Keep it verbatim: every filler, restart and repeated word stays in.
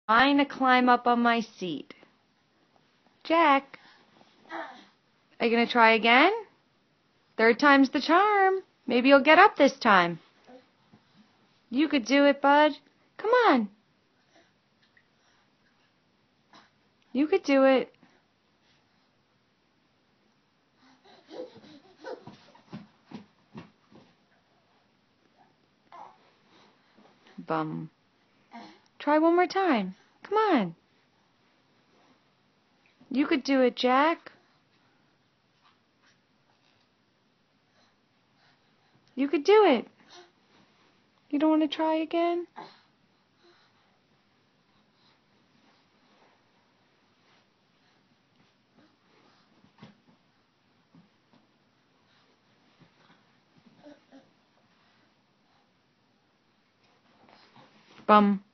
trying to climb up on my seat. Jack, are you going to try again? Third time's the charm. Maybe you'll get up this time. You could do it, bud. Come on. You could do it. Bum. Try one more time. Come on. You could do it, Jack. You could do it. You don't want to try again? Bum.